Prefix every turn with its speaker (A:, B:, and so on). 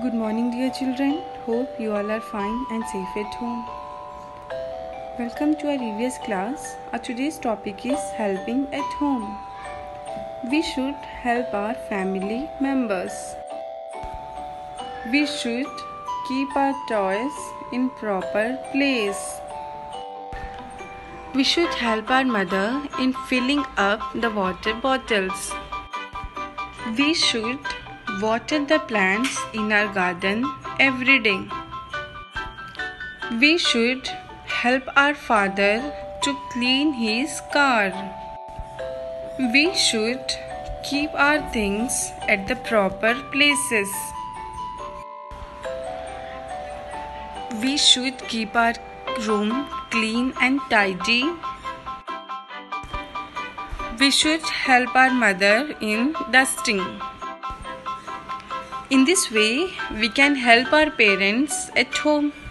A: Good morning, dear children. Hope you all are fine and safe at home. Welcome to our previous class. Today's topic is helping at home. We should help our family members. We should keep our toys in proper place. We should help our mother in filling up the water bottles. We should water the plants in our garden every day. We should help our father to clean his car. We should keep our things at the proper places. We should keep our room clean and tidy. We should help our mother in dusting. In this way, we can help our parents at home.